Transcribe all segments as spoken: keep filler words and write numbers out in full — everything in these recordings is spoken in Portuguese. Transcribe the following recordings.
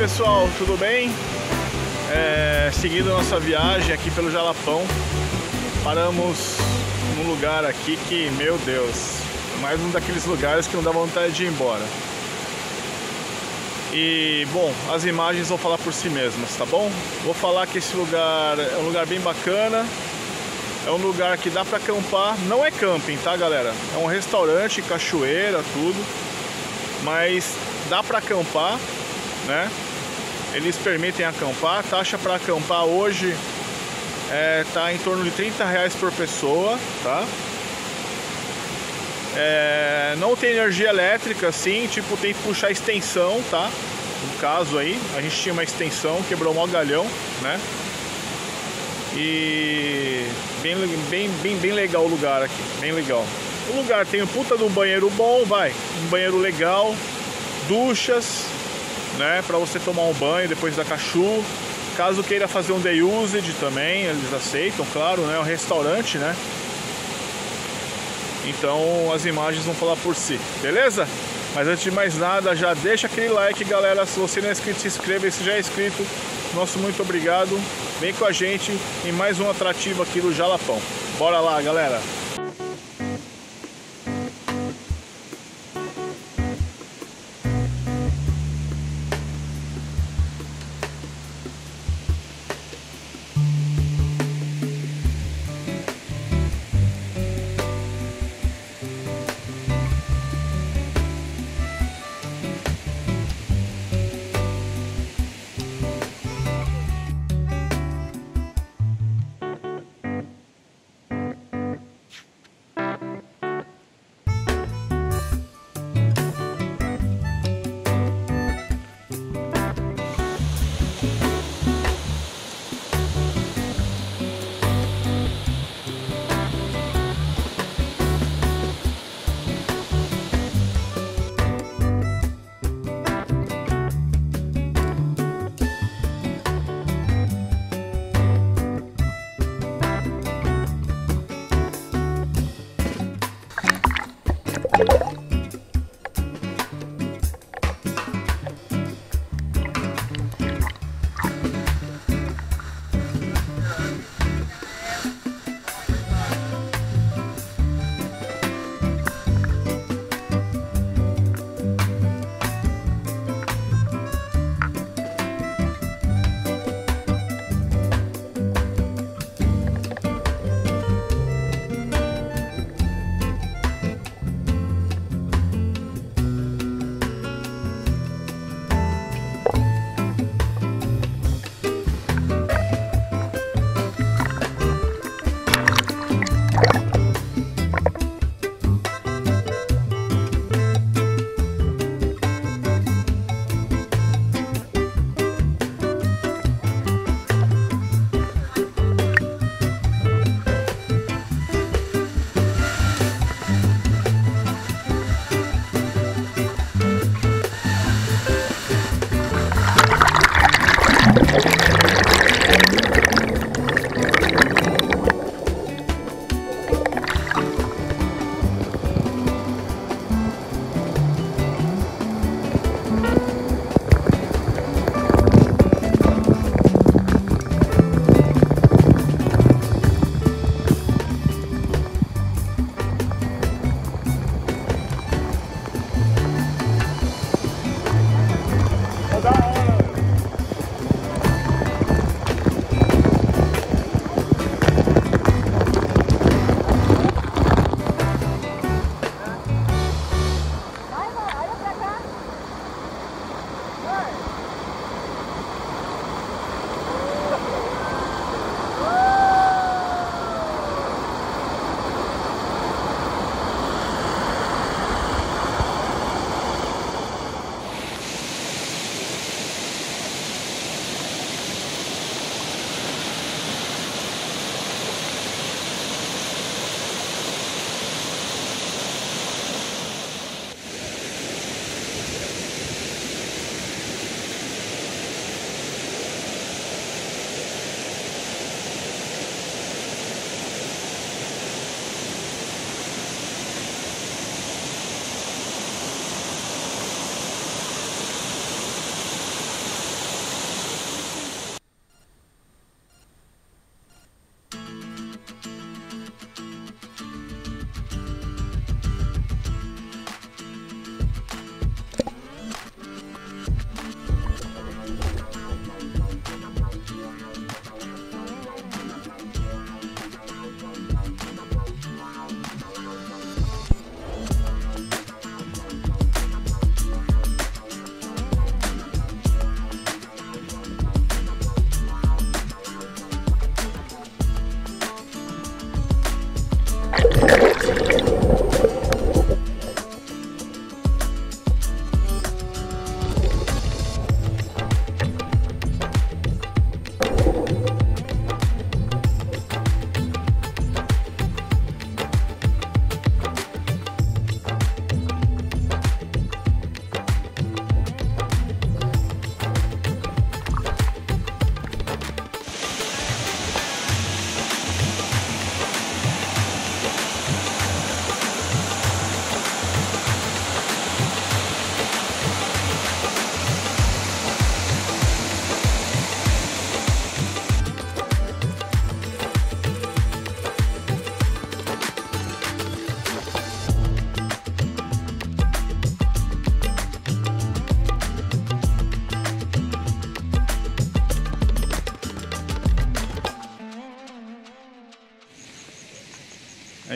pessoal, tudo bem? É, seguindo nossa viagem aqui pelo Jalapão, paramos num lugar aqui que, meu Deus, mais um daqueles lugares que não dá vontade de ir embora. E, bom, as imagens vão falar por si mesmas, tá bom? Vou falar que esse lugar é um lugar bem bacana, é um lugar que dá pra acampar, não é camping, tá, galera? É um restaurante, cachoeira, tudo, mas dá pra acampar, né? Eles permitem acampar. A taxa para acampar hoje é, tá em torno de trinta reais por pessoa, tá? É, não tem energia elétrica, assim, tipo, tem que puxar extensão, tá? No caso aí, a gente tinha uma extensão, quebrou um galhão, né? E bem, bem, bem, bem legal o lugar aqui, bem legal. O lugar tem um puta de um banheiro bom, vai, um banheiro legal, duchas, né, para você tomar um banho depois da cachu. Caso queira fazer um day usage também, eles aceitam, claro, né? É um restaurante, né? Então as imagens vão falar por si, beleza? Mas antes de mais nada, já deixa aquele like, galera. Se você não é inscrito, se inscreva. E se já é inscrito, nosso muito obrigado. Vem com a gente em mais um atrativo aqui do Jalapão. Bora lá, galera!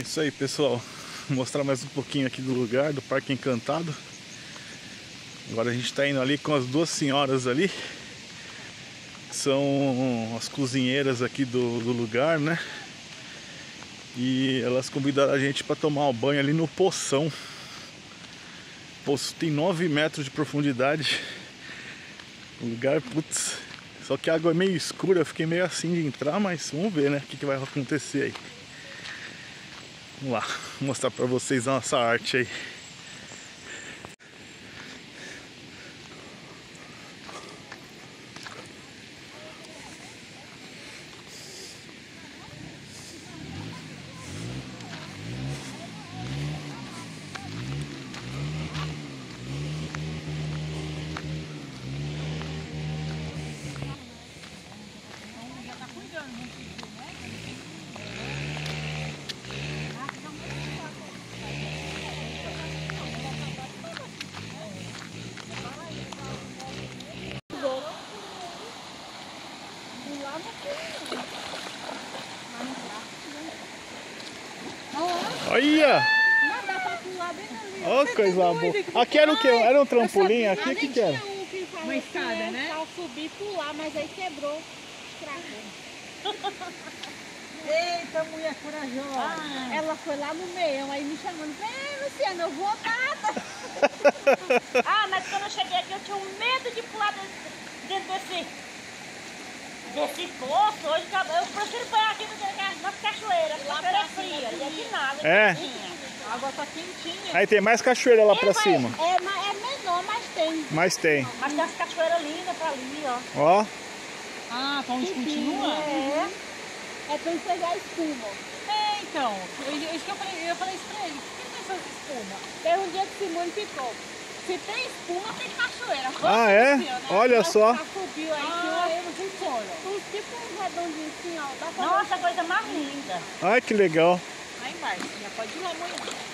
isso aí, pessoal. Vou mostrar mais um pouquinho aqui do lugar, do Parque Encantado. Agora a gente está indo ali com as duas senhoras ali. São as cozinheiras aqui do, do lugar, né? E elas convidaram a gente para tomar um banho ali no Poção. O poço tem nove metros de profundidade. O lugar, putz, só que a água é meio escura, eu fiquei meio assim de entrar, mas vamos ver, né, o que, que vai acontecer aí. Vamos lá, vou mostrar pra vocês a nossa arte aí. Olha! Olha que coisa boa. Aqui era o que? Era um trampolim? Aqui o que que era? Uma escada, né? Pra subir e pular, mas aí quebrou. Estragou. Eita, mulher corajosa. Ah, ela foi lá no meio, aí me chamando. Ei, Luciana, eu vou nada. Ah, mas quando eu cheguei aqui eu tinha um medo de pular dentro desse, desse poço. Hoje eu prefiro banhar aqui na cachoeira. A cachoeira é fria, e aqui nada. É. A água tá quentinha. Aí tem mais cachoeira lá pra cima. É, é menor, mas tem. Mas tem. Mas tem as cachoeiras lindas pra ali, ó. Ó. Ah, então isso continua? É. É pra enxergar a espuma. É, então. Eu, isso que eu falei, eu falei isso pra ele. Por que tem essas espuma? Teve um dia que o Simone ficou. Se tem espuma, tem cachoeira. Ah, é? Olha só. Subiu aí, Ah, eu não sei se olha. um tipo um redondinho assim, ó. Dá pra Nossa, coisa mais linda. Ai, que legal. Lá embaixo, já pode ir lá amanhã.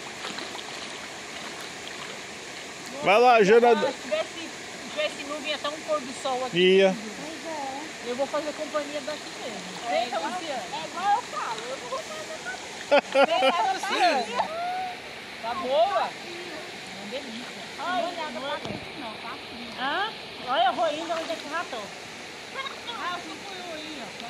Vai lá, Jana. Se tivesse, tivesse nuvem, ia estar um pôr do sol aqui. Ia. Eu vou fazer companhia daqui mesmo. É Eita, igual, Luciana. é igual eu falo, eu não vou fazer nada. Eita, Luciana. Tá boa? Uma delícia. Olha, olhada pra frente não, tá? Hã? Olha, eu vou indo onde é que já tô. Ah, eu fui eu aí, ó.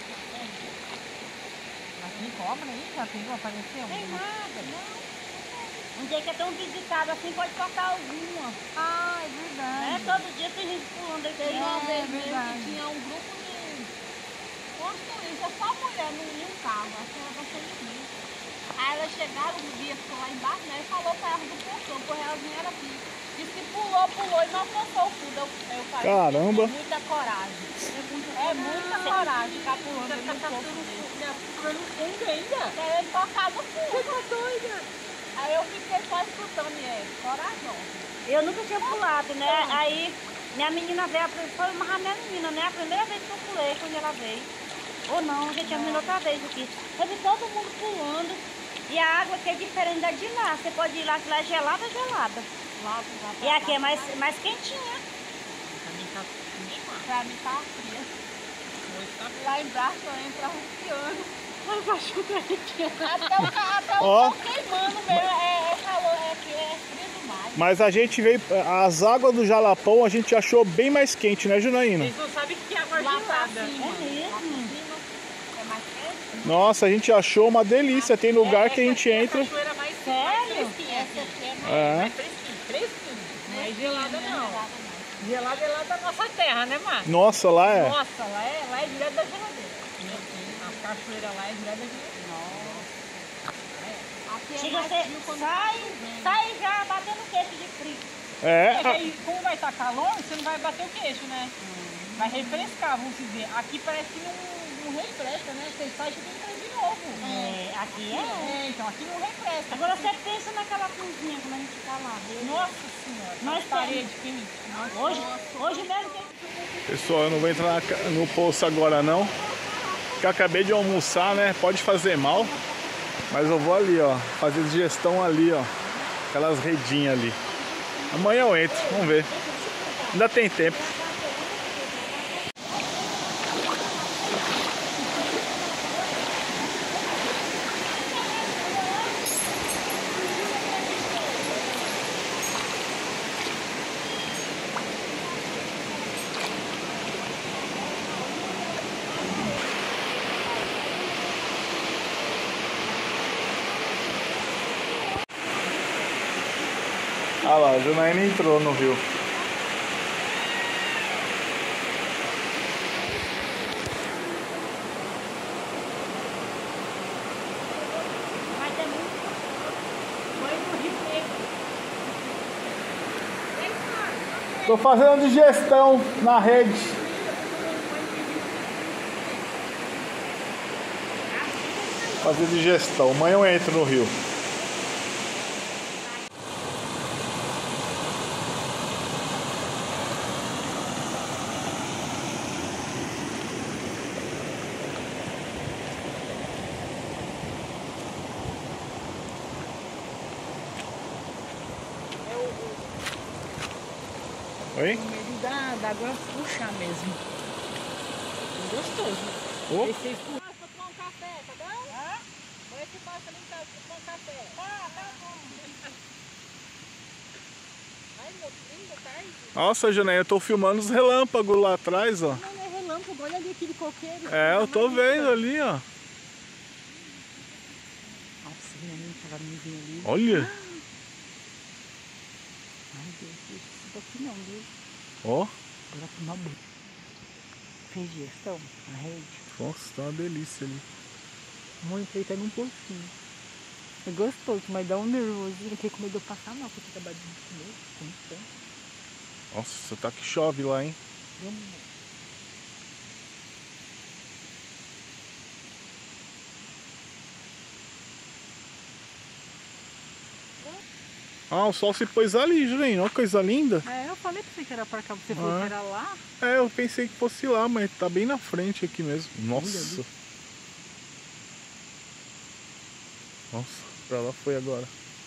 Mas tem cobra aí? Já tem, apareceu? Tem nada, não. Um dia que é tão visitado assim, pode cortar alguma. Ah, é verdade. Né? Todo dia tem gente pulando aqui. Teve uma É vez mesmo verdade. que tinha um grupo de construídas, só mulher em um carro, acho que era bastante gente. Aí elas chegaram, o guia ficou lá embaixo, né? E falou pra ela do portão, por realzinho era aqui. Disse que pulou, pulou e não alcançou o fundo. Eu, eu falei, Caramba. é muita coragem. É muita coragem ficar pulando ali no poço. Procurando fundo ainda? Querendo tocar no fundo. Você tá doida? Aí eu fiquei só escutando e é corajosa. Eu nunca tinha pulado, né? Aí minha menina veio, foi uma minha menina, né? A primeira vez que eu pulei, quando ela veio. Ou não, já tinha vindo outra vez aqui. Eu vi todo mundo pulando. E a água aqui é diferente da de lá. Você pode ir lá, que lá é gelada, gelada. Lá, lá, E aqui é mais, mais quentinha. Pra mim tá fria. Lá embaixo eu entro arrupiando. Mas acho que até o carro Ó. queimando mesmo. É, é calor, é, que é frio demais. Mas a gente veio. As águas do Jalapão a gente achou bem mais quente, né, Janaína? Vocês não sabem o que é água Lá pra gelada. cima. É mesmo? Lá pra cima é mais quente. Nossa, a gente achou uma delícia. Tem lugar que a gente entra. É a cachoeira mais, mais Sério? fresquinha. Essa aqui é mais É. Mais fresquinha, fresquinha. Não é gelada não. gelada, não. Gelada é lá da nossa terra, né, Mar? Nossa, lá é. Nossa, lá é, lá é direto da geladeira. A cachoeira lá é direto da geladeira. Aqui é Chega mais você frio quando sai, tá chovendo. sai já batendo queixo de frio. É. É que aí, como vai estar calor, você não vai bater o queixo, né? Vai refrescar, vamos dizer. Aqui parece que não, não refresca, né? Você sai e tem que entrar de novo. É, aqui é. É, então aqui não refresca. Agora você pensa naquela cozinha quando a gente tá lá. Nossa senhora, Nós essa parede quente. Hoje, hoje mesmo que Pessoal, eu não vou entrar na ca- no poço agora não. Porque eu acabei de almoçar, né? Pode fazer mal. Mas eu vou ali, ó. Fazer digestão ali, ó. Aquelas redinhas ali. Amanhã eu entro, vamos ver. Ainda tem tempo. Ah lá, a Janaína entrou no rio. Vai ter muito. Foi no Rio Negro. Tô fazendo digestão na rede. Fazer digestão. Amanhã eu entro no rio. Oi? O medo da, da água puxar mesmo. Gostoso. Oh. Esse aí pra tomar um café, tá bom? Hã? Vai esse passa ali pra tomar um café. Tá, tá bom. Ai, meu lindo, tarde. Nossa, Janaína, eu tô filmando os relâmpagos lá atrás, ó. Não, não é relâmpago, olha ali aquele coqueiro. É, eu tô vendo ali, ó. Nossa, minha mãe tava me vendo ali. Olha. Ai, Deus, isso daqui não, viu? Ó. Agora tomar banho. Fez digestão na rede. Nossa, tá uma delícia ali. Muito, ele pega um pouquinho. É gostoso, mas dá um nervosinho. Não tem como eu passar não, porque tá batendo de comer. Tem tanto. Nossa, tá que chove lá, hein? Vamos. Ah, o sol se pôs ali, Janaína. Olha que coisa linda. É, eu falei pra você que era pra cá, você Ah. falou que era lá. É, eu pensei que fosse lá, mas tá bem na frente aqui mesmo. Nossa. Nossa, pra lá foi agora.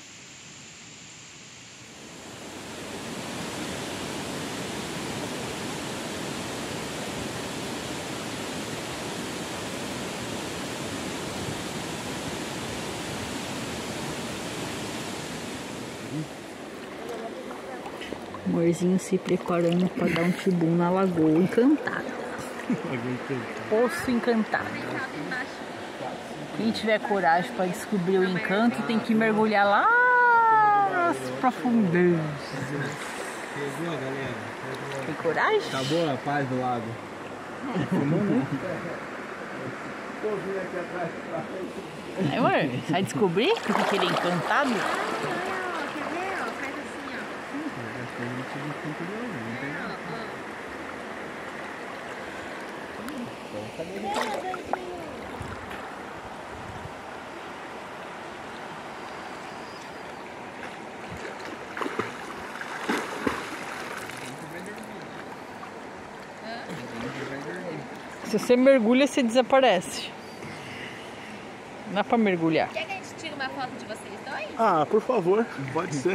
Amorzinho se preparando para dar um tibum na Lagoa Encantada. Poço Encantado. Quem tiver coragem para descobrir o encanto tem que mergulhar lá nas profundezas. Tem coragem? Acabou a paz do lago. É, amor, vai descobrir que ele é encantado? Se você mergulha, você desaparece. Não dá pra mergulhar. Quer que a gente tire uma foto de vocês dois? Ah, por favor, pode ser.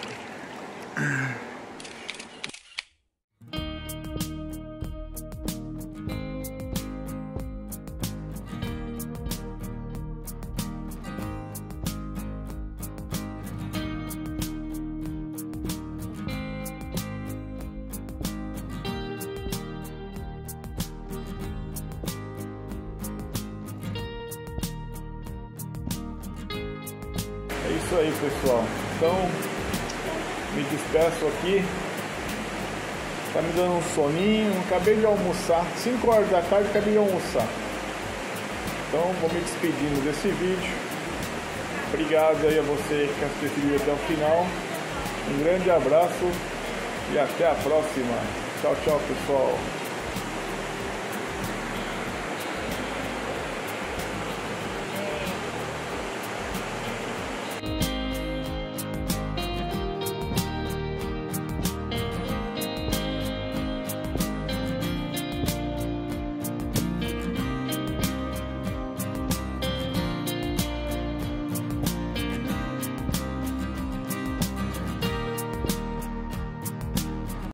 É isso aí, pessoal. Então, me despeço aqui. Tá me dando um soninho. Acabei de almoçar. cinco horas da tarde, acabei de almoçar. Então, vou me despedindo desse vídeo. Obrigado aí a você que assistiu até o final. Um grande abraço e até a próxima. Tchau, tchau, pessoal.